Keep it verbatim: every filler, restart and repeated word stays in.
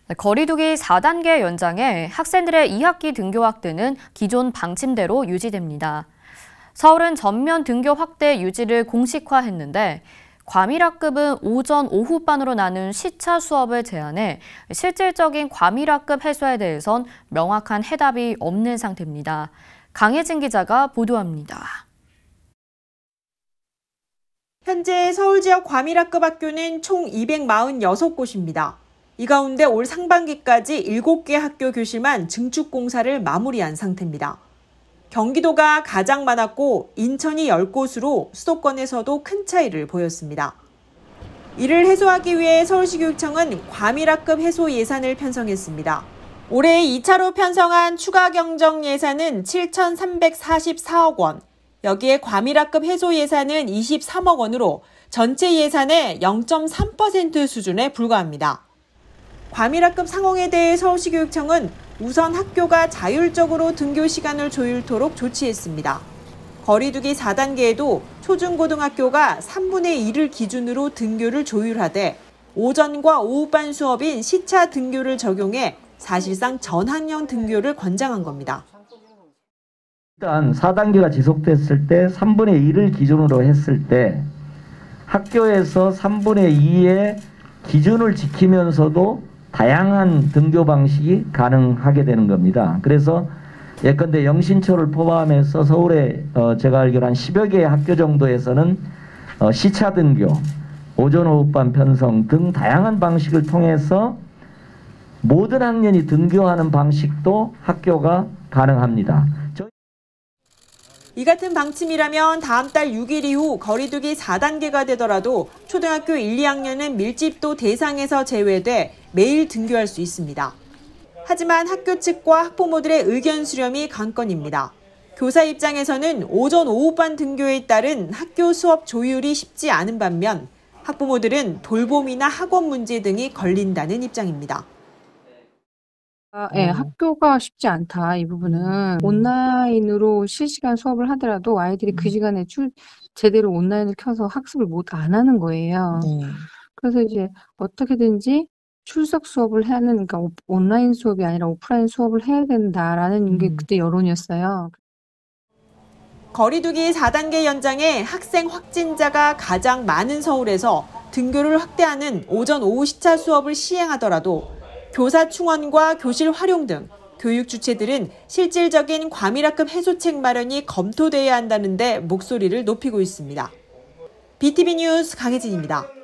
거리두기 사 단계 연장에 학생들의 이 학기 등교 확대는 기존 방침대로 유지됩니다. 서울은 전면 등교 확대 유지를 공식화했는데 과밀학급은 오전, 오후반으로 나눈 시차 수업을 제한해 실질적인 과밀학급 해소에 대해선 명확한 해답이 없는 상태입니다. 강혜진 기자가 보도합니다. 현재 서울 지역 과밀학급 학교는 총 이백사십육 곳입니다. 이 가운데 올 상반기까지 일곱 개 학교 교실만 증축 공사를 마무리한 상태입니다. 경기도가 가장 많았고 인천이 열 곳으로 수도권에서도 큰 차이를 보였습니다. 이를 해소하기 위해 서울시 교육청은 과밀학급 해소 예산을 편성했습니다. 올해 이 차로 편성한 추가 경정 예산은 칠천삼백사십사억 원, 여기에 과밀학급 해소 예산은 이십삼억 원으로 전체 예산의 영 점 삼 퍼센트 수준에 불과합니다. 과밀학급 상황에 대해 서울시 교육청은 우선 학교가 자율적으로 등교 시간을 조율토록 조치했습니다. 거리두기 사 단계에도 초중고등학교가 삼분의 일을 기준으로 등교를 조율하되 오전과 오후반 수업인 시차 등교를 적용해 사실상 전학년 등교를 권장한 겁니다. 일단 사 단계가 지속됐을 때 삼분의 일을 기준으로 했을 때 학교에서 삼분의 이의 기준을 지키면서도 다양한 등교 방식이 가능하게 되는 겁니다. 그래서 예컨대 영신초를 포함해서 서울에 어 제가 알기로 한 십여 개의 학교 정도에서는 어 시차 등교, 오전 오후반 편성 등 다양한 방식을 통해서 모든 학년이 등교하는 방식도 학교가 가능합니다. 이 같은 방침이라면 다음 달 육 일 이후 거리두기 사 단계가 되더라도 초등학교 일, 이 학년은 밀집도 대상에서 제외돼 매일 등교할 수 있습니다. 하지만 학교 측과 학부모들의 의견 수렴이 관건입니다. 교사 입장에서는 오전, 오후반 등교에 따른 학교 수업 조율이 쉽지 않은 반면 학부모들은 돌봄이나 학원 문제 등이 걸린다는 입장입니다. 아, 예, 학교가 쉽지 않다. 이 부분은 온라인으로 실시간 수업을 하더라도 아이들이 그 시간에 출, 제대로 온라인을 켜서 학습을 못 안 하는 거예요. 네. 그래서 이제 어떻게든지 출석 수업을 하는, 그러니까 오- 온라인 수업이 아니라 오프라인 수업을 해야 된다라는 게 그때 여론이었어요. 거리두기 사 단계 연장에 학생 확진자가 가장 많은 서울에서 등교를 확대하는 오전, 오후 시차 수업을 시행하더라도 교사 충원과 교실 활용 등 교육 주체들은 실질적인 과밀학급 해소책 마련이 검토돼야 한다는데 목소리를 높이고 있습니다. 비티비 뉴스 강혜진입니다.